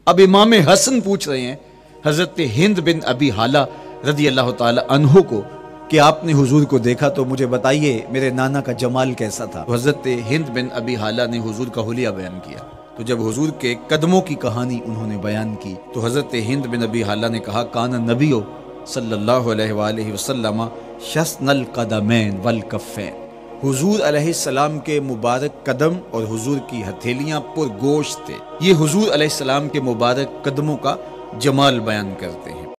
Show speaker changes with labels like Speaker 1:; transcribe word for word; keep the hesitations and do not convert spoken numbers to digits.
Speaker 1: अब इमाम हसन पूछ रहे हैं हजरत हिंद बिन अबी हाला रदी अल्लाह ताला अन्हो को कि आपने हुजूर को देखा तो मुझे बताइए मेरे नाना का जमाल कैसा था। तो हजरत हिंद बिन अबी हाला ने हुजूर का हुलिया बयान किया। तो जब हुजूर के कदमों की कहानी उन्होंने बयान की तो हजरत हिंद बिन अबी हाला ने कहा, काना नबियो सल्लल्लाहु अलैहि वसल्लम शस्नल कदमैन वल कफ़ैन। हुजूर अलैहिस्सलाम के मुबारक कदम और हुजूर की हथेलियां पुरगोश्त थे। ये हुजूर अलैहिस्सलाम के मुबारक कदमों का जमाल बयान करते हैं।